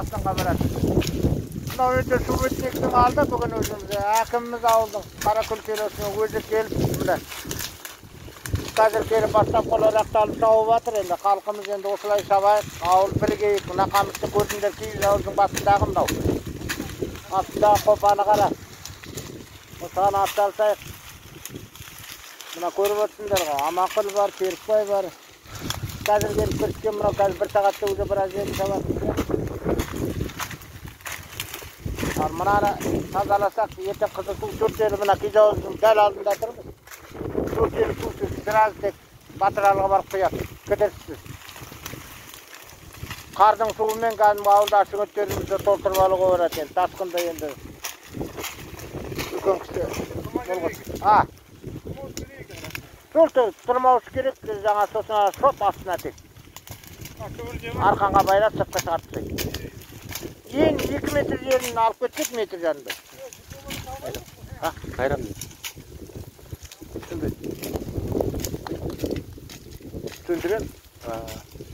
Saftanға барады. Мынау өте су бетінектің алды бүгін өзімізде. Әкіміміз ауылдың Қаракөл селосының өзі келіп, міне. Қазір келіп бастап қоларақталып шауып жатыр енді. Халқымыз енді осылай шабайық, ауыл бірігейік. Мына қамысты көрдіңдер, киіз ауылдың басындағы мынау. Астындағы қопаны қара. Осыған атсалсайық. Мына көріп отырсыңдар ғой, Аманқұл бар, Серікбай бар. Қазір келіп көрсеткен мынау, қазір бір сағатта өзі біраз жерін шабады. Ал мынаны тазаласақ, ертең қызыл су төртелі мына киіз ауылдың дәл алдында тұрмыз. Төртелі сусыз, біраз тек батыралыға барып қояды, кідіріссіз. Қардың суымен кәдімгі ауылда шүңеттерімізді толтырып алуға болады енді, тасқында енді. Үлкен кісі. Сол тұрмаушы керек, жаңа сосын шоп астына тек. Арқанға байлап сыртқа шығарып тастайды. Ең 2 метр жерін алып кетсек метр жанында. Қайрам. Сөндірем.